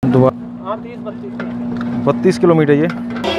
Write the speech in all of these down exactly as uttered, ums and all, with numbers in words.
हाँ तीस बत्तीस बत्तीस किलोमीटर ये।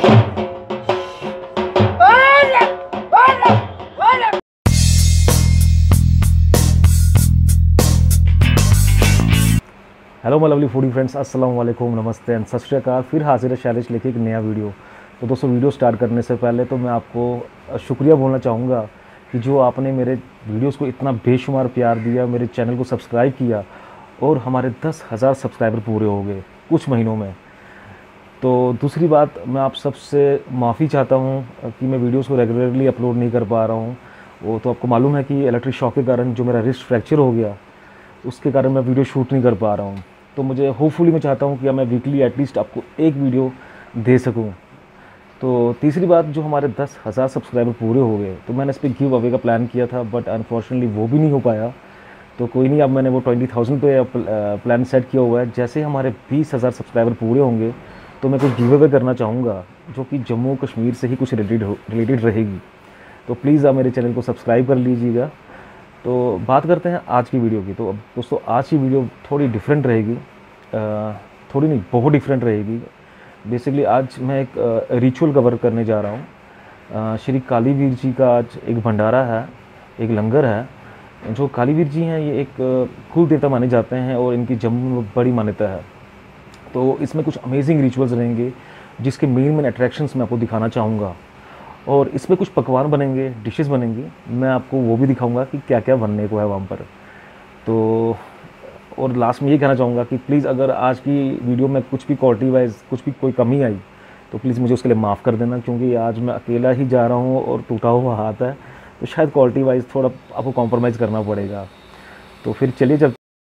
Hello my lovely foodie friends, अस्सलाम वालेकुम, नमस्ते एंड सत श्री अकाल। फिर हाजिर है शैलेश लेके एक नया वीडियो। तो दोस्तों, वीडियो स्टार्ट करने से पहले तो मैं आपको शुक्रिया बोलना चाहूँगा कि जो आपने मेरे वीडियोस को इतना बेशुमार प्यार दिया, मेरे चैनल को सब्सक्राइब किया और हमारे दस हज़ार सब्सक्राइबर पूरे हो गए कुछ महीनों में। तो दूसरी बात, मैं आप सबसे माफ़ी चाहता हूँ कि मैं वीडियोस को रेगुलरली अपलोड नहीं कर पा रहा हूँ। वो तो आपको मालूम है कि इलेक्ट्रिक शॉक के कारण जो मेरा रिस्ट फ्रैक्चर हो गया, उसके कारण मैं वीडियो शूट नहीं कर पा रहा हूँ। तो मुझे होपफुली मैं चाहता हूँ कि मैं वीकली एटलीस्ट आपको एक वीडियो दे सकूँ। तो तीसरी बात, जो हमारे दस हज़ार सब्सक्राइबर पूरे हो गए, तो मैंने इस पर गिव अवे का प्लान किया था, बट अनफॉर्चुनेटली वो भी नहीं हो पाया। तो कोई नहीं, अब मैंने वो ट्वेंटी थाउजेंड पे प्लान सेट किया हुआ है। जैसे हमारे बीस हज़ार सब्सक्राइबर पूरे होंगे तो मैं कुछ गिव अवे करना चाहूँगा जो कि जम्मू कश्मीर से ही कुछ रिलेटेड हो रिलेटेड रहेगी। तो प्लीज़ आप मेरे चैनल को सब्सक्राइब कर लीजिएगा। तो बात करते हैं आज की वीडियो की। तो अब दोस्तों, आज की वीडियो थोड़ी डिफरेंट रहेगी, थोड़ी नहीं बहुत डिफरेंट रहेगी। बेसिकली आज मैं एक रिचुअल कवर करने जा रहा हूँ। श्री कालीवीर जी का आज एक भंडारा है, एक लंगर है। जो कालीवीर जी हैं, ये एक कुल देवता माने जाते हैं और इनकी जम्मू में बड़ी मान्यता है। तो इसमें कुछ अमेजिंग रिचुअल्स रहेंगे जिसके मेन मेन अट्रैक्शंस मैं आपको दिखाना चाहूँगा। और इसमें कुछ पकवान बनेंगे, डिशेस बनेंगी, मैं आपको वो भी दिखाऊंगा कि क्या क्या बनने को है वहाँ पर। तो और लास्ट में ये कहना चाहूँगा कि प्लीज़ अगर आज की वीडियो में कुछ भी क्वालिटी वाइज कुछ भी कोई कमी आई तो प्लीज़ मुझे उसके लिए माफ़ कर देना, क्योंकि आज मैं अकेला ही जा रहा हूँ और टूटा हुआ हाथ है, तो शायद क्वालिटी वाइज थोड़ा आपको कॉम्प्रोमाइज़ करना पड़ेगा। तो फिर चलिए चल।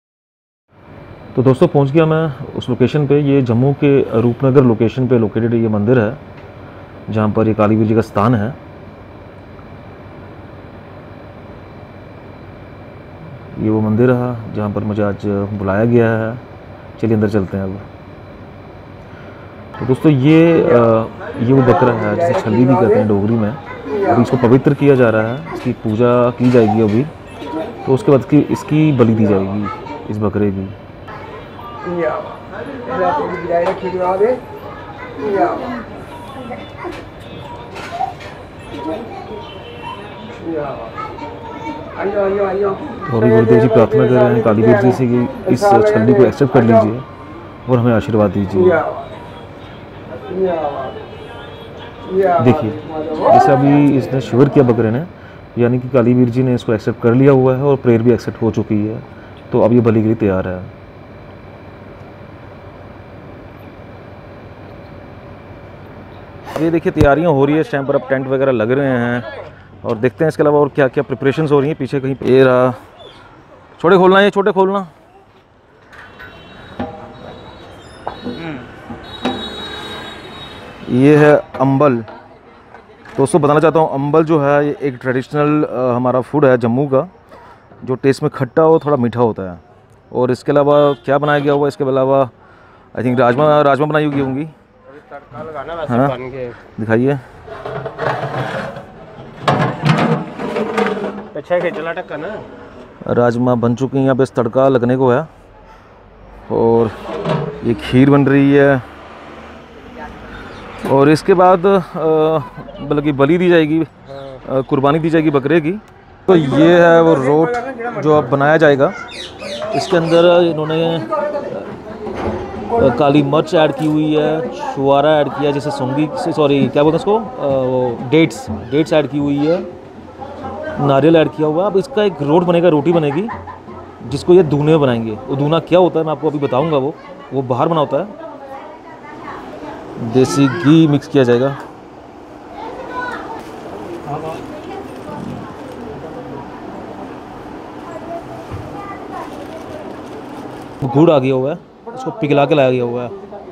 तो दोस्तों, पहुँच गया मैं उस लोकेशन पे। ये जम्मू के रूपनगर लोकेशन पे लोकेटेड ये मंदिर है जहाँ पर ये कालीवीर जी का स्थान है। ये वो मंदिर है जहाँ पर मुझे आज बुलाया गया है। चलिए अंदर चलते हैं अब। तो दोस्तों, ये ये वो बकरा है जिसे छल्ली भी कहते हैं डोगरी में। अभी इसको पवित्र किया जा रहा है, इसकी पूजा की जाएगी अभी। तो उसके बाद की इसकी बलि दी जाएगी, इस बकरे की। और गुरुदेव जी प्रार्थना कर रहे हैं कालीवीर जी से कि इस छल्ली को एक्सेप्ट कर लीजिए और हमें आशीर्वाद दीजिए। देखिए, जैसे अभी इसने शिवर किया बकरे ने, यानी कि कालीवीर जी ने इसको एक्सेप्ट कर लिया हुआ है और प्रेयर भी एक्सेप्ट हो चुकी है। तो अब ये बलि के लिए तैयार है। ये देखिए, तैयारियां हो रही है इस टाइम पर। अब टेंट वगैरह लग रहे हैं और देखते हैं इसके अलावा और क्या क्या प्रिपरेशंस हो रही हैं पीछे कहीं। ये रहा, छोटे खोलना है, ये छोटे खोलना। ये है अंबल। दोस्तों, बताना चाहता हूँ, अंबल जो है ये एक ट्रेडिशनल हमारा फूड है जम्मू का, जो टेस्ट में खट्टा और थोड़ा मीठा होता है। और इसके अलावा क्या बनाया गया हुआ, इसके अलावा आई थिंक राजमा राजमा बनाई होगी होंगी है ना। दिखाइए। अच्छा है, चला टक्का ना। राजमा बन चुके हैं, यहाँ पे तड़का लगने को है। और ये खीर बन रही है और इसके बाद बल्कि बलि दी जाएगी, कुर्बानी दी जाएगी बकरे की। तो ये है वो रोट जो अब बनाया जाएगा। इसके अंदर इन्होंने काली मिर्च ऐड की हुई है, छुआरा ऐड किया, जैसे सौंगी से सॉरी क्या बोलते हैं उसको, वो डेट्स डेट्स ऐड की हुई है, नारियल ऐड किया हुआ है। अब इसका एक रोट बनेगा, रोटी बनेगी, जिसको ये दूने में बनाएंगे। वो दूना क्या होता है मैं आपको अभी बताऊंगा। वो वो बाहर बना होता है। देसी घी मिक्स किया जाएगा। गुड़ आ गया हुआ है, इसको पिघला के लाया गया हुआ है,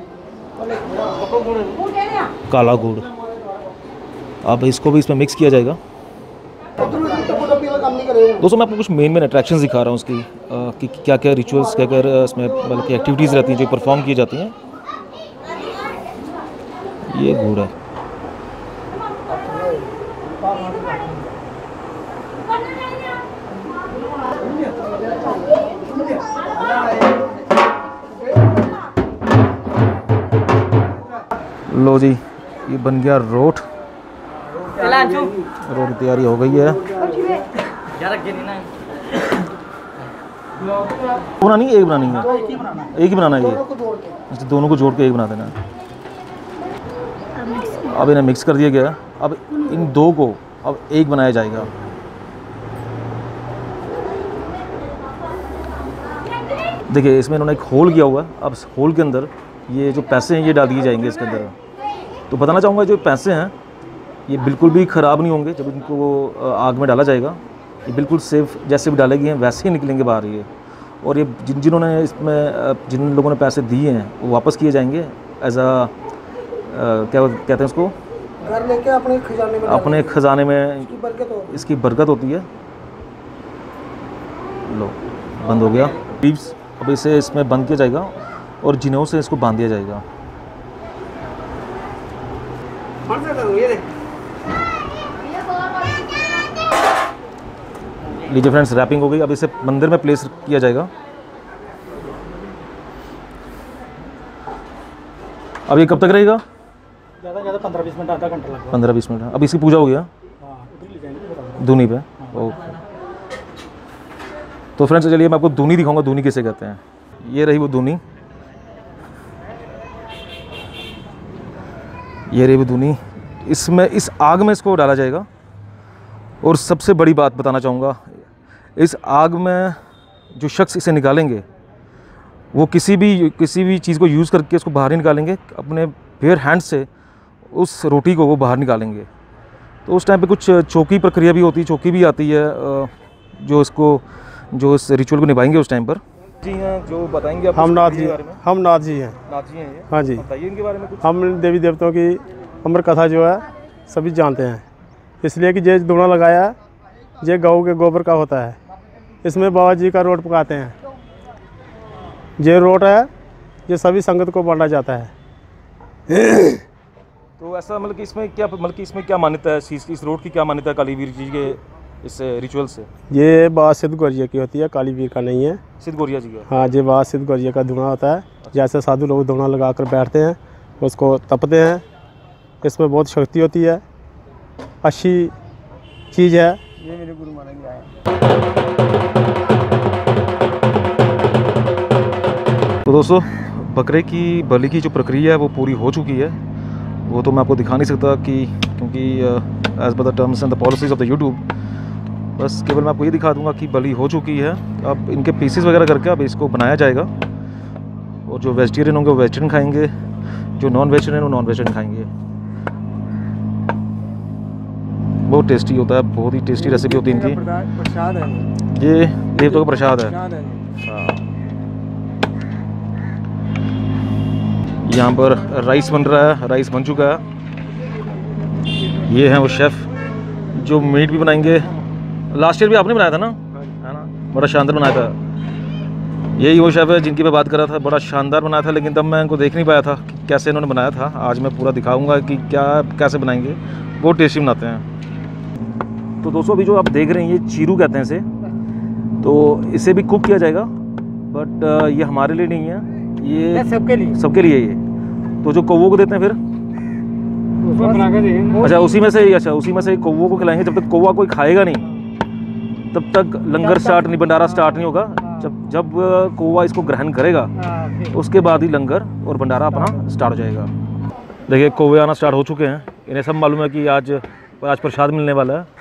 काला गुड़। अब इसको भी इसमें मिक्स किया जाएगा। दोस्तों, मैं आपको कुछ मेन मेन अट्रैक्शंस दिखा रहा हूँ उसकी, कि क्या क्या रिचुअल्स, क्या क्या इसमें बल्कि एक्टिविटीज़ रहती हैं जो परफॉर्म की जाती हैं। ये गुड़ है। लो जी, ये बन गया रोट। रोट की तैयारी हो गई है। बनानी एक बनानी है, एक ही बनाना है ये। अच्छा, दोनों को जोड़ के एक बना देना है। अब इन्हें मिक्स कर दिया गया। अब इन दो को अब एक बनाया जाएगा। देखिए, इसमें इन्होंने एक होल किया हुआ है। अब इस होल के अंदर ये जो पैसे हैं ये डाल दिए जाएंगे इसके अंदर। तो बताना चाहूँगा, जो पैसे हैं ये बिल्कुल भी ख़राब नहीं होंगे जब इनको आग में डाला जाएगा। ये बिल्कुल सेफ़, जैसे भी डाले गए हैं वैसे ही निकलेंगे बाहर ये। और ये जिन जिन्होंने इसमें जिन लोगों ने पैसे दिए हैं वो वापस किए जाएंगे एज आ क्या कहते हैं उसको, घर लेके अपने खजाने में, अपने खजाने में इसकी बरकत होती इसकी बरकत होती है। लो, बंद हो गया। लीव्स अब इसे इसमें बंद किया जाएगा और जिन्हों से इसको बांध दिया जाएगा। लीजिए फ्रेंड्स, रैपिंग हो गई। अब इसे मंदिर में प्लेस किया जाएगा। अब ये कब तक रहेगा? ज़्यादा ज़्यादा पंद्रह बीस मिनट, आधा घंटा लगेगा। पंद्रह बीस मिनट। अब इसकी पूजा हो गया धुनी पे। ओके, तो फ्रेंड्स चलिए मैं आपको धुनी दिखाऊंगा। धुनी किसे कहते हैं? ये रही वो धुनी, ये रही वो धुनी। इसमें इस आग में इसको डाला जाएगा। और सबसे बड़ी बात बताना चाहूँगा, इस आग में जो शख्स इसे निकालेंगे वो किसी भी किसी भी चीज़ को यूज़ करके इसको बाहर नहीं निकालेंगे। अपने बेयर हैंड से उस रोटी को वो बाहर निकालेंगे। तो उस टाइम पे कुछ चौकी प्रक्रिया भी होती है, चौकी भी आती है जो इसको जो इस रिचुअल को निभाएंगे उस टाइम पर। जी हैं, जो बताएंगे आप हम नाथ जी, हम नाथ जी हैं। नाथ जी हैं ये? हाँ जी, बताइए इनके बारे में कुछ। हम देवी देवताओं की अमर कथा जो है सभी जानते हैं, इसलिए कि ये धुआं लगाया है ये गऊ के गोबर का होता है। इसमें बाबा जी का रोट पकाते हैं। ये रोट है, ये सभी संगत को बांटा जाता है। तो ऐसा मतलब कि इसमें क्या मतलब कि इसमें क्या मान्यता है, इस, इस रोट की क्या मान्यता है कालीवीर जी के इस रिचुअल से? ये बात सिद्ध गौरिया की होती है, कालीवीर का नहीं है। सिद्ध गौरिया जी का? हाँ, ये बात सिद्ध गौरिया का धुआं होता है। जैसे साधु लोग धुआं लगा कर बैठते हैं, उसको तपते हैं। इसमें बहुत शक्ति होती है, अच्छी चीज़ है। ये मेरे गुरु महाराज ने आया। तो दोस्तों, बकरे की बलि की जो प्रक्रिया है वो पूरी हो चुकी है। वो तो मैं आपको दिखा नहीं सकता कि क्योंकि as per the terms and the policies of the YouTube, बस केवल मैं आपको ये दिखा दूंगा कि बलि हो चुकी है। अब इनके पीसेस वगैरह करके अब इसको बनाया जाएगा। और जो वेजिटेरियन होंगे वो वेजिटेरियन खाएंगे, जो नॉन वेजिटेरियन वो नॉन वेजिटेरियन खाएंगे। बहुत टेस्टी होता है, बहुत ही टेस्टी रेसिपी होती है इनकी। प्रसाद है ये देवताओं का प्रसाद है। हाँ, यहाँ पर राइस बन रहा है, राइस बन चुका है। ये हैं वो शेफ़ जो मीट भी बनाएंगे। लास्ट ईयर भी आपने बनाया था ना, है ना? बड़ा शानदार बनाया था। यही वो शेफ़ है जिनकी मैं बात कर रहा था। बड़ा शानदार बनाया था, लेकिन तब मैं इनको देख नहीं पाया था कि कैसे इन्होंने बनाया था। आज मैं पूरा दिखाऊंगा कि क्या कैसे बनाएंगे। बहुत टेस्टी बनाते हैं। तो दोस्तों, अभी जो आप देख रहे हैं ये चीरू कहते हैं इसे। तो इसे भी कुक किया जाएगा, बट ये हमारे लिए नहीं है, ये सबके लिए सबके लिए ये। तो जो कौवों को देते हैं फिर बना के देंगे। अच्छा, उसी में से अच्छा उसी में से कौवों को खिलाएंगे। जब तक कौवा कोई खाएगा नहीं तब तक लंगर स्टार्ट नहीं, भंडारा स्टार्ट नहीं होगा। जब जब कौवा इसको ग्रहण करेगा उसके बाद ही लंगर और भंडारा अपना स्टार्ट हो जाएगा। देखिए, कौवे आना स्टार्ट हो चुके हैं। इन्हें सब मालूम है कि आज आज प्रसाद मिलने वाला है।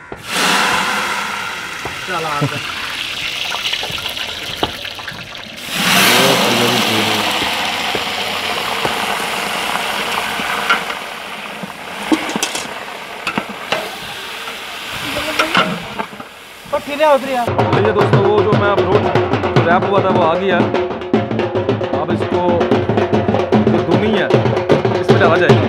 चलिए दोस्तों, वो जो मैं रोट रैप हुआ था वो आ गया। अब इसको जो धुनी है इसमें डाला जाएगा।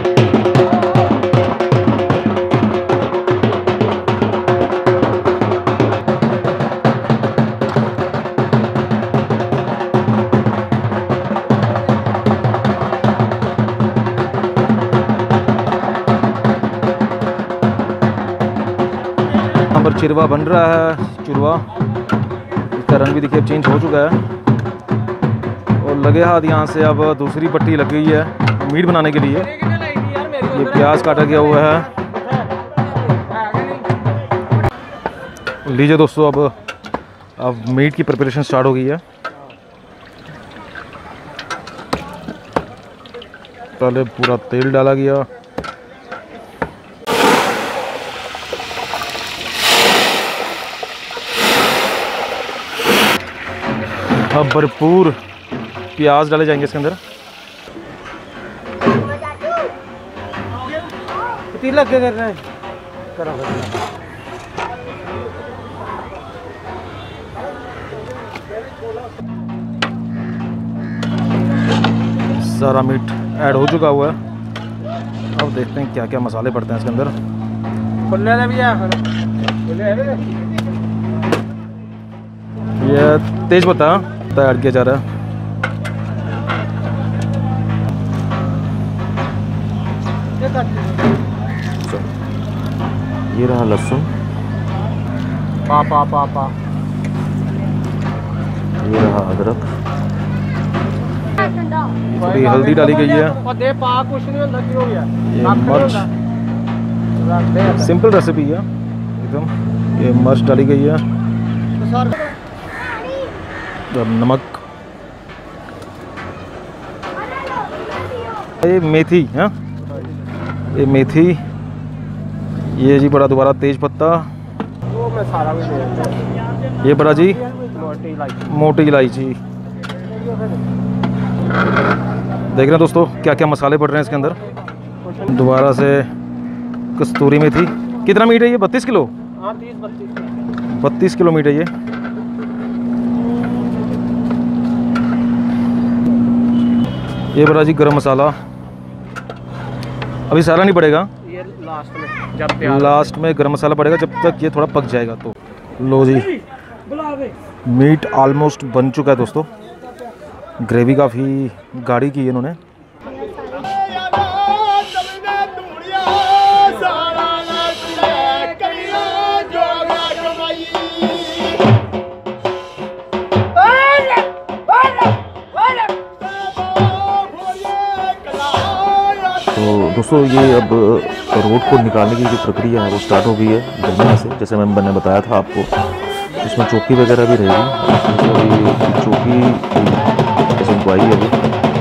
यहाँ पर चिरवा बन रहा है। चुरवा, इसका रंग भी देखिए अब चेंज हो चुका है। और लगे हाथ यहाँ से अब दूसरी पट्टी लग गई है मीट बनाने के लिए। ये प्याज काटा गया हुआ है। लीजिए दोस्तों, अब अब मीट की प्रिपरेशन स्टार्ट हो गई है। पहले पूरा तेल डाला गया, अब भरपूर प्याज डाले जाएंगे इसके अंदर। पतीला क्या कर रहे हैं? करो सारा मीट ऐड हो चुका हुआ है। अब देखते हैं क्या क्या मसाले पड़ते हैं इसके अंदर। ये तेज पत्ता ऐड किया जा रहा है। ये रहा लहसुन, पा पा पा पा ये रहा अदरक, थोड़ी हल्दी डाली गई है। ये मिर्च, सिंपल रेसिपी है एकदम। ये मिर्च डाली गई है। अब नमक, ये मेथी है, ये मेथी, ये जी बड़ा दोबारा तेज पत्ता, ये बड़ा जी मोटी इलायची। देख रहे हैं दोस्तों क्या क्या मसाले पड़ रहे हैं इसके अंदर। दोबारा से कस्तूरी मेथी। कितना मीट है ये? बत्तीस किलो बत्तीस किलो मीट है ये। ये बड़ा जी गरम मसाला, अभी सारा नहीं पड़ेगा, ये लास्ट में जब लास्ट में गरम मसाला पड़ेगा, जब तक ये थोड़ा पक जाएगा। तो लो जी, मीट ऑलमोस्ट बन चुका है दोस्तों। ग्रेवी काफ़ी गाढ़ी की है इन्होंने। तो दोस्तों ये अब रोट को निकालने की जो प्रक्रिया है वो स्टार्ट हो गई है जम्मू से। जैसे मैं मैंने बताया था आपको, इसमें चौकी वगैरह भी रहेगी। चौकी जैसे उनको आई है अभी।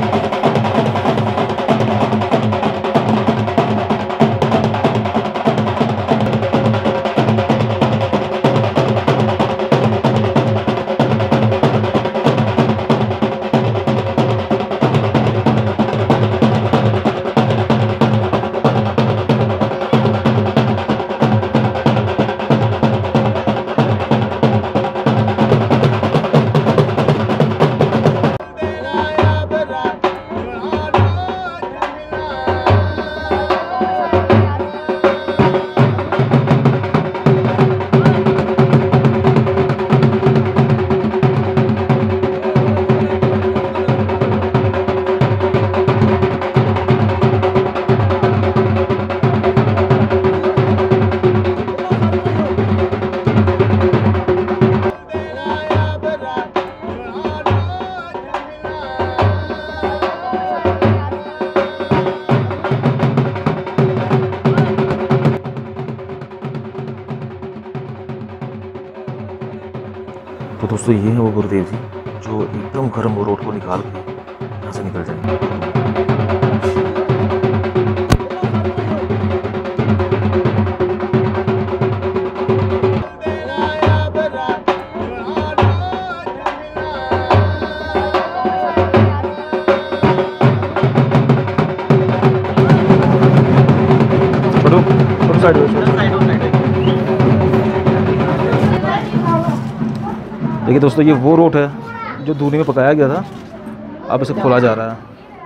तो दोस्तों ये है वो गुरुदेव जी जो एकदम गर्म वो रोट को निकाल के यहाँ से निकल जाएंगे। देखिए दोस्तों ये वो रोट है जो दूनी में पकाया गया था, अब इसे खोला जा रहा है।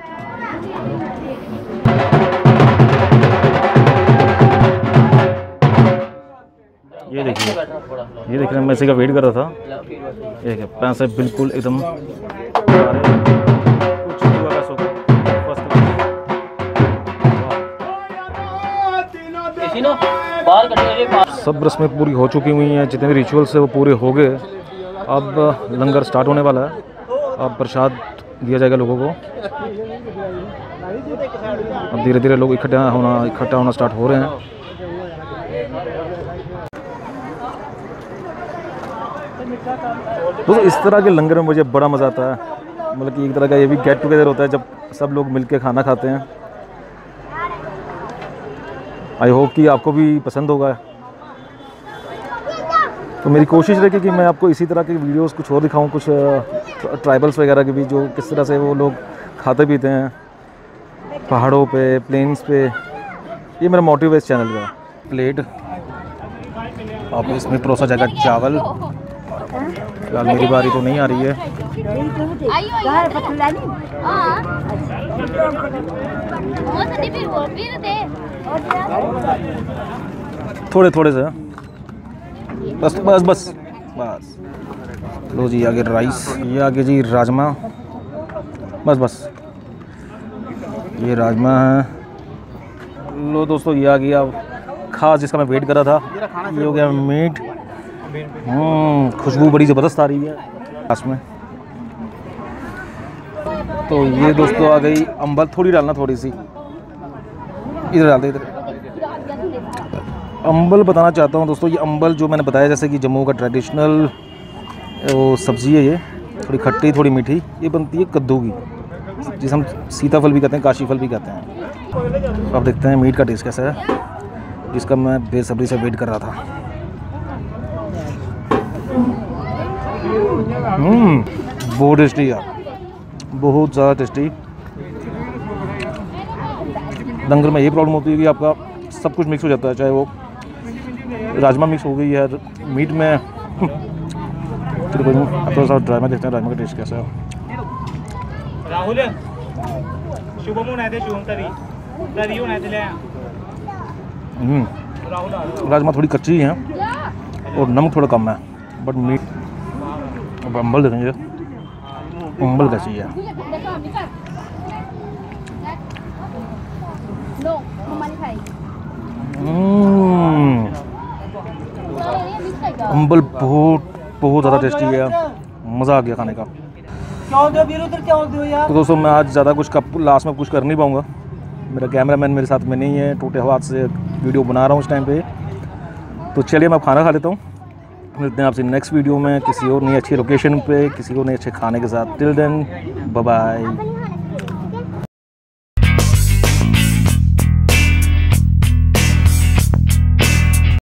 ये देखिए, ये देख रहे हैं, मैं इसी का वेट कर रहा था। ये देखिए पैसे बिल्कुल एकदम सब रस्में पूरी हो चुकी हुई हैं, जितने भी रिचुअल्स है वो पूरे हो गए। अब लंगर स्टार्ट होने वाला है। अब प्रसाद दिया जाएगा लोगों को। अब धीरे धीरे लोग इकट्ठा होना इकट्ठा होना स्टार्ट हो रहे हैं। दोस्तों इस तरह के लंगर में मुझे बड़ा मज़ा आता है, मतलब कि एक तरह का ये भी गेट टुगेदर होता है जब सब लोग मिलके खाना खाते हैं। आई होप कि आपको भी पसंद होगा। तो मेरी कोशिश रहेगी कि मैं आपको इसी तरह के वीडियोस कुछ और दिखाऊं, कुछ ट्राइबल्स वगैरह के भी, जो किस तरह से वो लोग खाते पीते हैं पहाड़ों पे, प्लेन्स पे। ये मेरा मोटिव है इस चैनल का। प्लेट अब इसमें परोसा जाएगा चावल। फिलहाल मेरी बारी तो नहीं आ रही है। थोड़े थोड़े से बस बस बस बस। लो जी आगे राइस, ये आगे जी राजमा। बस बस ये राजमा है। लो दोस्तों ये आ गया खास जिसका मैं वेट कर रहा था, ये हो गया मीट। हम्म खुशबू बड़ी ज़बरदस्त आ रही है लास्ट में। तो ये दोस्तों आ गई अंबल। थोड़ी डालना, थोड़ी सी इधर डाल दे, इधर। अंबल बताना चाहता हूँ दोस्तों, ये अंबल जो मैंने बताया जैसे कि जम्मू का ट्रेडिशनल वो सब्ज़ी है, ये थोड़ी खट्टी थोड़ी मीठी। ये बनती है कद्दू की, जिसे हम सीताफल भी कहते हैं, काशी फल भी कहते हैं। अब देखते हैं मीट का टेस्ट कैसा है, जिसका मैं बेसब्री से वेट कर रहा था। हम्म बहुत टेस्टी है, बहुत ज़्यादा टेस्टी। लंगर में ये प्रॉब्लम होती है कि आपका सब कुछ मिक्स हो जाता है, चाहे वो राजमा मिक्स हो गई है मीट में। थोड़ा सा राजमा देखते हैं, राजमा का टेस्ट कैसा है। राहुल शुभम शुभम तरी तरी राजमा थोड़ी कच्ची है और नमक थोड़ा कम है, बट मीट। अब अंबल देखेंगे अंबल कैसी है। अंबल बहुत बहुत ज़्यादा टेस्टी है, मज़ा आ गया खाने का। तो दोस्तों मैं आज ज़्यादा कुछ कप लास्ट में कुछ कर नहीं पाऊँगा, मेरा कैमरामैन मेरे साथ में नहीं है, टूटे हाथ से वीडियो बना रहा हूँ इस टाइम पे। तो चलिए मैं खाना खा लेता हूँ, मिलते हैं आपसे नेक्स्ट वीडियो में किसी और नई अच्छी लोकेशन पे, किसी और नए अच्छे खाने के साथ। Till then bye bye.